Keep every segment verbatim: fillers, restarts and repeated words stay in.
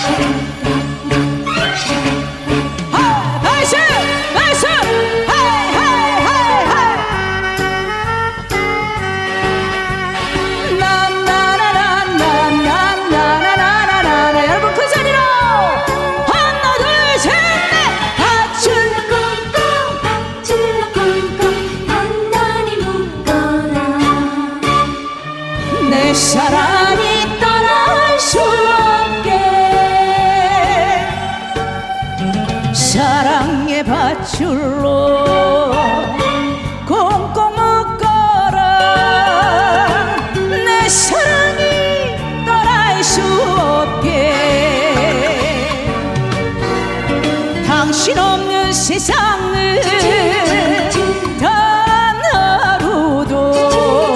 사랑이 떠날 수 없게 사랑의 밧줄로 꽁꽁 묶어라. 내 사랑이 떠날 수 없게 당신 없는 세상을 단 하루도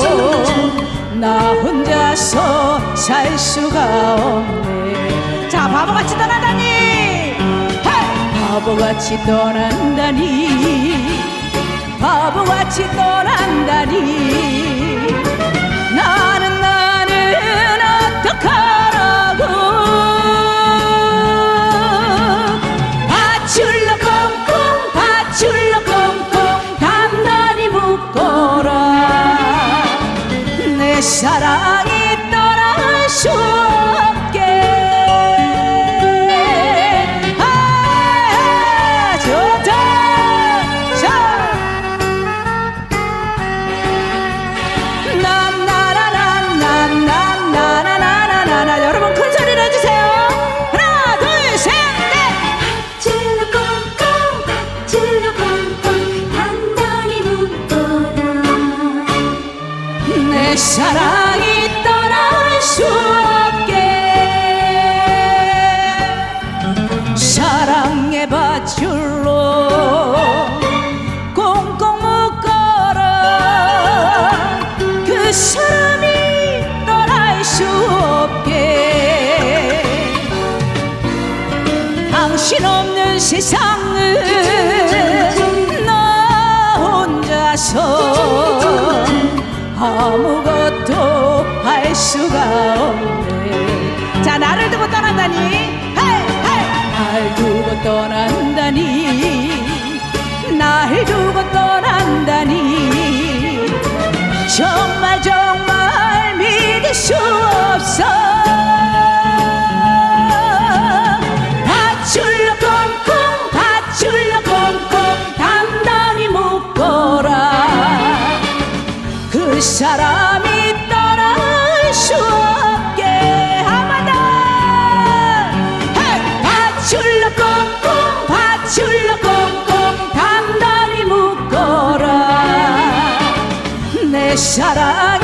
나 혼자서 살 수가 없네. 자, 바보같이 떠난다니, 헤이! 바보같이 떠난다니, 바보같이 떠난다니. 나는 나는 어떡하라고. 밧줄로 꽁꽁 밧줄로 꽁꽁 단단히 묶어라. 내 사랑이 떠날 수 없게. 아, 좋다. 자, 난나라난난난나나나나나. 여러분 큰 소리로 해주세요. 하나 둘 셋 넷. 밧줄로 꽁꽁 밧줄로 꽁꽁 단단히 묶어라. 내 사랑이 떠날 수 없게 사랑의 밧줄로 꽁꽁 묶어라. 그 사람이 떠날 수 없게 당신 없는 세상을 나 혼자서 아무것도 할 수가 없네. 자, 나를 두고 떠난다니, 헤이 헤이. 날 두고 떠난다니, 날 두고 떠난다니. 정말 정말 믿을 수 없어. 밧줄로 꽁꽁 밧줄로 꽁꽁 단단히 묶어라. 그 사람이 떠날 수 없게. 한번 더. 밧줄로 꽁꽁 밧줄로 꽁꽁 단단히 묶어라. 내 사랑